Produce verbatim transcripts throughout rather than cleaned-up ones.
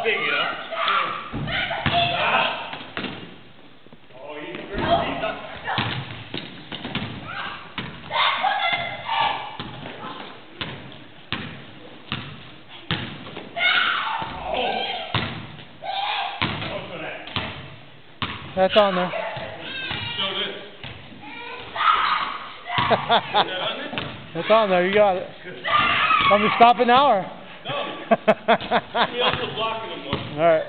big, you know? Oh, he's very deep. That's on there. Show this. That's on there. You got it. Want me to stop it now, or? No. He also blocking him more. All right.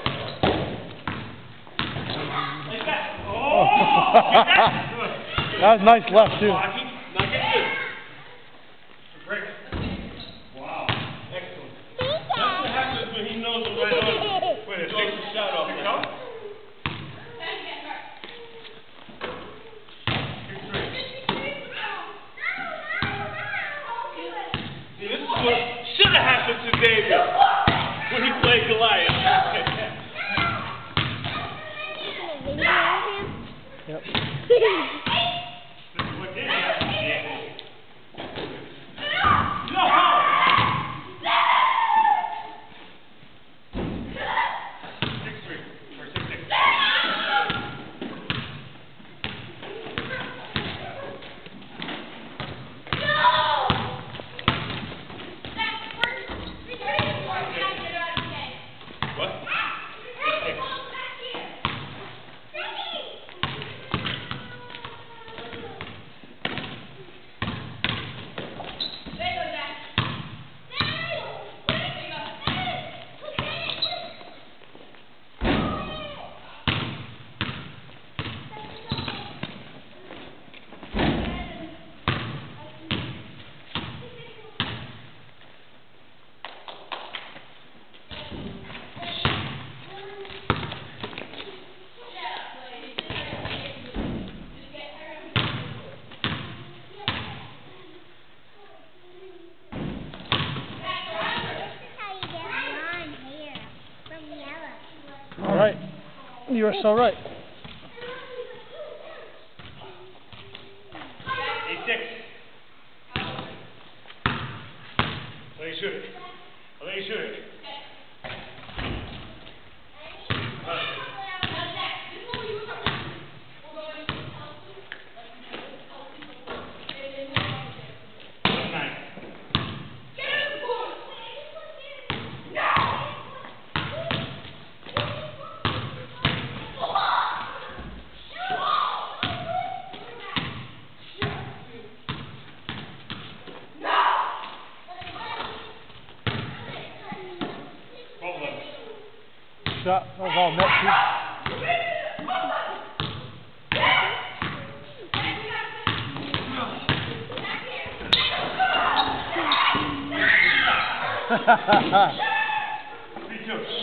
Like that. Oh! Get that. That was nice left too. Blocking. Now get this. Break. Wow. Excellent. That's what happens when he knows the right on. Wait, it takes the shot off. Pick up. What should have happened to David when he played Goliath. Yep. What did happen? No! Six three or six six. All right. You are so right. Eight six. Let me shoot it. Let me shoot it. Shot. That was all net too. Me too.